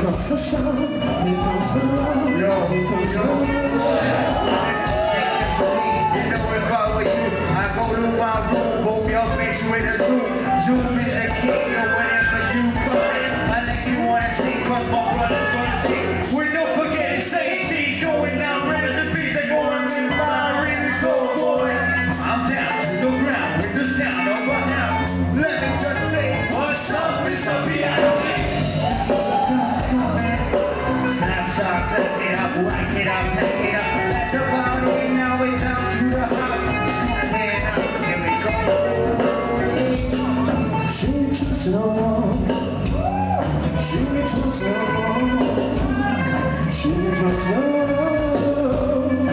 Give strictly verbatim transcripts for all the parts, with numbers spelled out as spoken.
comes the sun, here comes the love, here comes the love. You know if I were you, I go to my room, hope your face with a zoom. Zoom is a king or whatever you call it. Unless you wanna see, cause my brother's gonna see. We don't forget to say cheese, going down recipes and going in fire in the cold boy. I'm down to the ground with the sound of a now. Let me just say, what's up, it's a reality. Snapshot, let it up, whack it up, pack it up. That's about it, now we're down to the house. And then up, here we go. She trusts no one. She trusts no one. She trusts no one.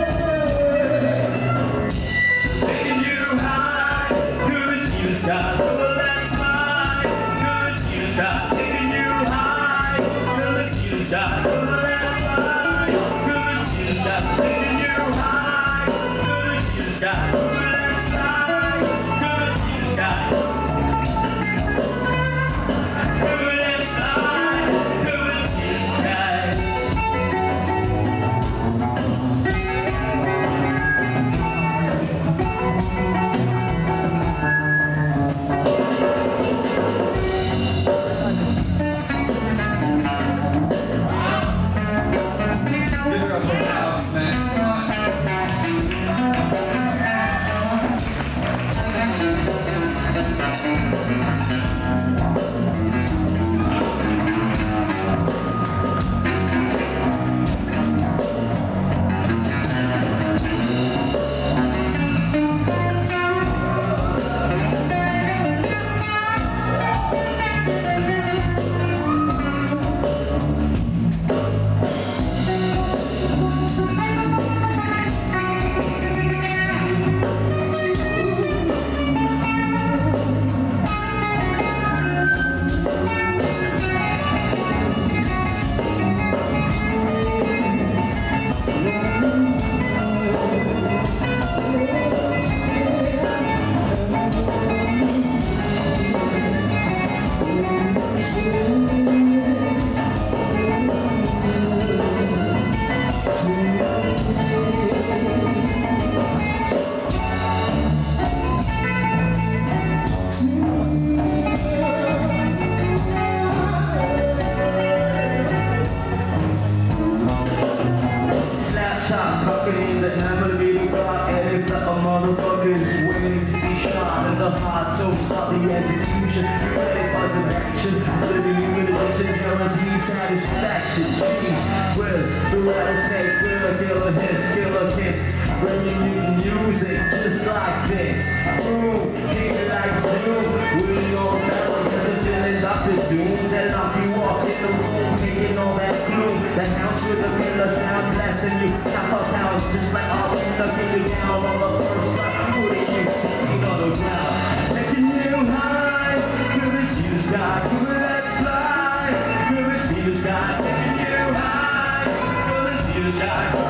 Taking you high, could see the sky, the last night, could see the sky. Taking you high, could see the sky, the last night, could see the sky. Taking you high, could see the sky, the last night, could see the sky. Could last night, could see the sky. Give it up for Alex, man. So stop the execution, ready for some action. Living in addition, guarantee satisfaction. Jeez, where's the rattlesnake? Where killer hits, killer kiss. Bringing you the music just like this. Boom, king like Zoom. We all know there's a feeling Doctor Doom. That knock you off in the room, taking all that gloom. The house with the killer sound blasting you. Knock us out just like all in the king down on the first line. Putting you sixteen on the ground. Taking you high, could see the sky, could let's fly, could see the sky, taking you high, could see the sky.